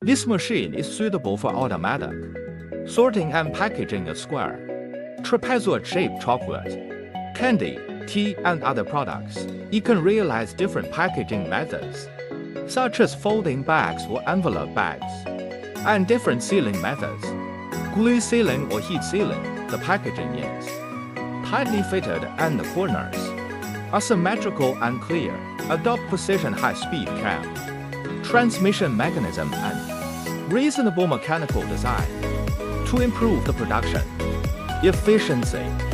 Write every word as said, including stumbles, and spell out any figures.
This machine is suitable for automatic sorting and packaging of square, trapezoid-shaped chocolate, candy, tea, and other products. It can realize different packaging methods, such as folding bags or envelope bags, and different sealing methods, glue sealing or heat sealing the packaging is. Tightly fitted and the corners are symmetrical and clear. Adopt precision high-speed cam, transmission mechanism, and reasonable mechanical design to improve the production efficiency.